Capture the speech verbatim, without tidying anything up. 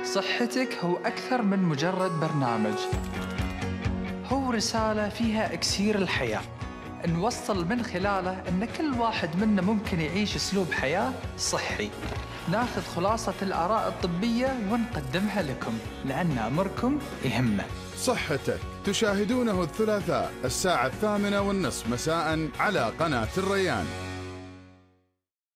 صحتك هو أكثر من مجرد برنامج، هو رسالة فيها إكسير الحياة، نوصل من خلاله أن كل واحد منا ممكن يعيش أسلوب حياة صحي. ناخذ خلاصة الآراء الطبية ونقدمها لكم، لأن أمركم يهمه. صحتك تشاهدونه الثلاثاء الساعة الثامنة والنصف مساء على قناة الريان.